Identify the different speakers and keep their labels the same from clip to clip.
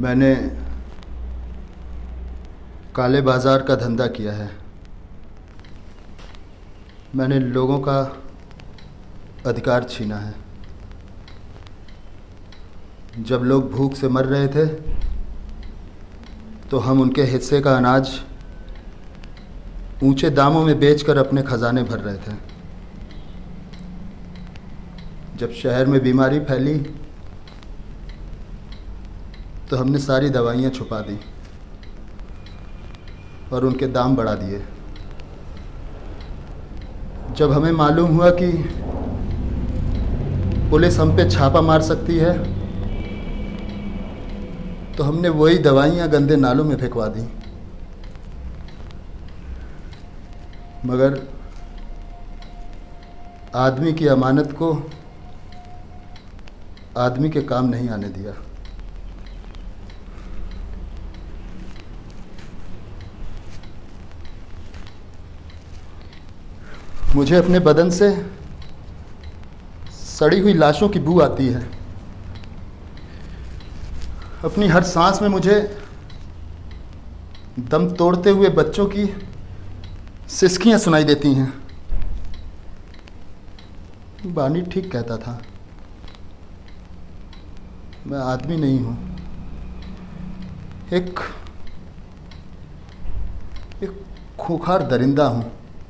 Speaker 1: मैंने काले बाज़ार का धंधा किया है। मैंने लोगों का अधिकार छीना है। जब लोग भूख से मर रहे थे तो हम उनके हिस्से का अनाज ऊंचे दामों में बेचकर अपने खजाने भर रहे थे। जब शहर में बीमारी फैली तो हमने सारी दवाइयाँ छुपा दी और उनके दाम बढ़ा दिए। जब हमें मालूम हुआ कि पुलिस हम पे छापा मार सकती है तो हमने वही दवाइयाँ गंदे नालों में फेंकवा दी। मगर आदमी की अमानत को आदमी के काम नहीं आने दिया। मुझे अपने बदन से सड़ी हुई लाशों की बू आती है। अपनी हर सांस में मुझे दम तोड़ते हुए बच्चों की सिसकियां सुनाई देती हैं। बानी ठीक कहता था, मैं आदमी नहीं हूं, एक खूंखार दरिंदा हूं।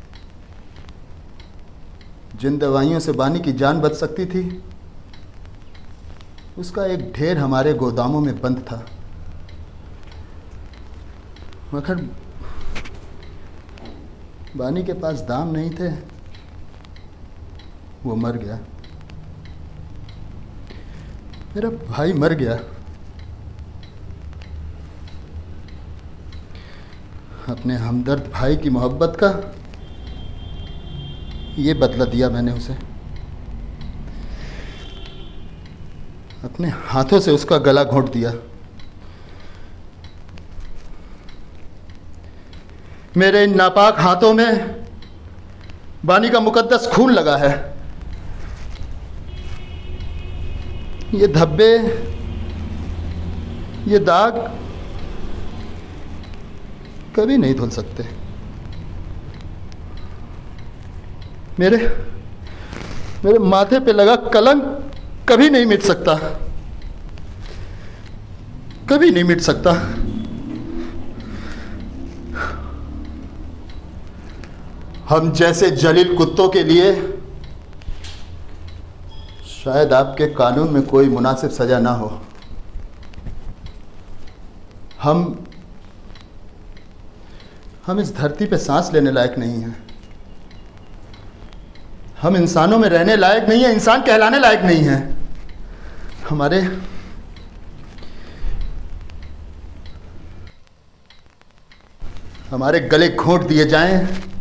Speaker 1: जिन दवाइयों से बानी की जान बच सकती थी उसका एक ढेर हमारे गोदामों में बंद था। मगर बानी के पास दाम नहीं थे, वो मर गया। मेरा भाई मर गया। अपने हमदर्द भाई की मोहब्बत का ये बदला दिया मैंने उसे। अपने हाथों से उसका गला घोंट दिया। मेरे इन नापाक हाथों में बानी का मुकद्दस खून लगा है। ये धब्बे, ये दाग कभी नहीं धुल सकते। मेरे माथे पे लगा कलंक कभी नहीं मिट सकता, कभी नहीं मिट सकता। हम जैसे जलील कुत्तों के लिए शायद आपके कानून में कोई मुनासिब सजा ना हो। हम इस धरती पे सांस लेने लायक नहीं हैं। हम इंसानों में रहने लायक नहीं है, इंसान कहलाने लायक नहीं है। हमारे गले घोंट दिए जाएं,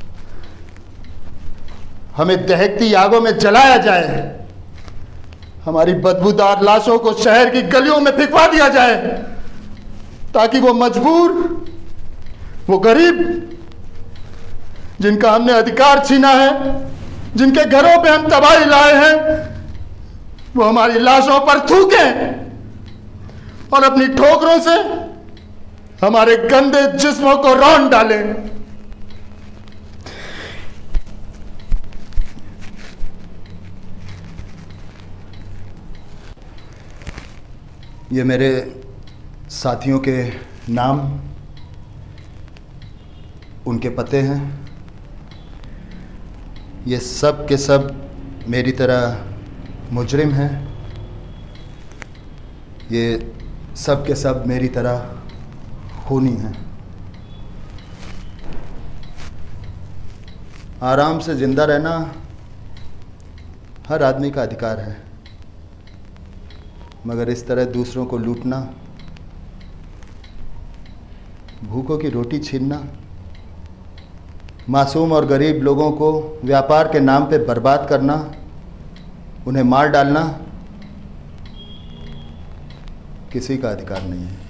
Speaker 1: हमें दहकती आगों में जलाया जाए, हमारी बदबूदार लाशों को शहर की गलियों में फेंकवा दिया जाए, ताकि वो मजबूर, वो गरीब जिनका हमने अधिकार छीना है, जिनके घरों पे हम तबाही लाए हैं, वो हमारी लाशों पर थूकें और अपनी ठोकरों से हमारे गंदे जिस्मों को रौंद डालें। ये मेरे साथियों के नाम, उनके पते हैं। ये सब के सब मेरी तरह मुजरिम हैं। ये सब के सब मेरी तरह खूनी हैं। आराम से जिंदा रहना हर आदमी का अधिकार है, मगर इस तरह दूसरों को लूटना, भूखों की रोटी छीनना, मासूम और गरीब लोगों को व्यापार के नाम पे बर्बाद करना, उन्हें मार डालना किसी का अधिकार नहीं है।